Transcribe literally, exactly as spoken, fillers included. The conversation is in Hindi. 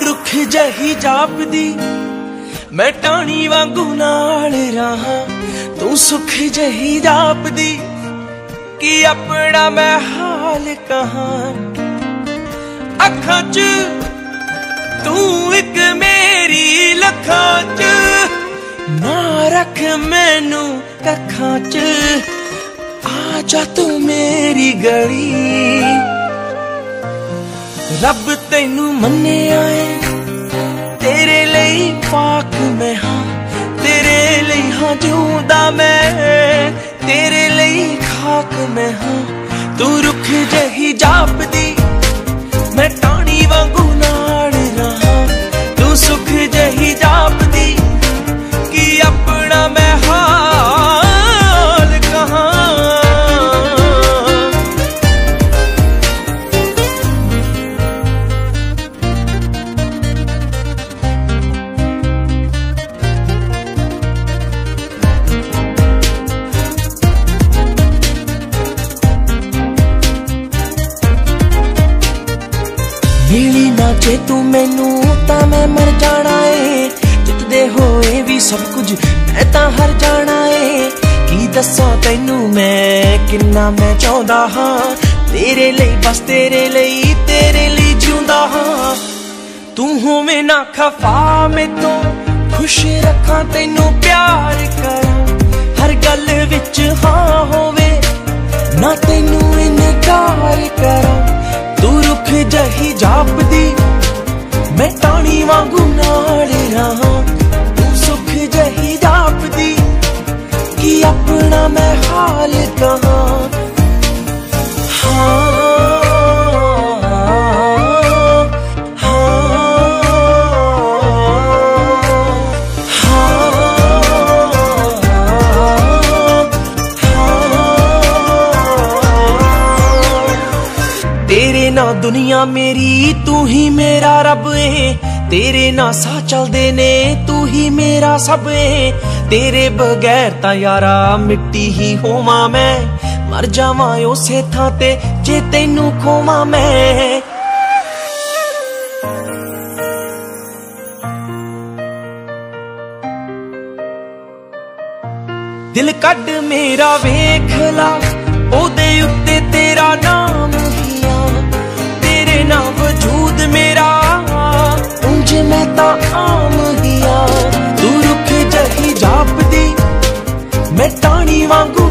रुख जही जापदी मैं टाणी वांगू नाल रहा, तू सुख जही जापदी कि अपना मैं हाल कहां। अखां च तू एक मेरी लखां च, ना रख मैनू कखां च, आजा तू मेरी गली। रब तैनू मन्निया है, तेरे लिए पाक मैं हाँ, तेरे लिए हाँ जिउंदा मैं, तेरे लिए खाक मैं हाँ। तू रुख जही जापदी मैं टाणी वांगू नाल रहा, तू सुख जही जापदी कि अपना मैं हाल कहां। मिली ना जे तू मैनू तां मैं मर जाना है, जितदे होए भी सब कुछ मैं तां हर जाना है। की दस्सां तैनू मैं किन्ना मैं चाहुंदा हां, तेरे लिए बस तेरे लिए तेरे लिए जिउंदा हां। तू होवे ना खफा मैं तो खुश रखां तैनू प्यार करां, हर गल विच हाँ होवे ना तैनू इनकार करां। तू रुख जही जापदी मैं टाणी वांगू नाल रहा, तू सुख जही जापदी कि अपना मैं हाल कहां। हाँ तेरे ना दुनिया मेरी तू ही मेरा रब है, तेरे ना सा चलदे ने तू ही मेरा सब है। तेरे बगैर ता यारा मिट्टी ही होवां मैं, मर जावां उसे थां ते जे तैनू खोवां मैं। दिल कड मेरा वेख ला ओदे उत्ते तेरा नाम हिया, तेरे ना वजूद मेरा उंज मैं तां आम हिया। तू रुख जही जापदी मैं टाणी वांगू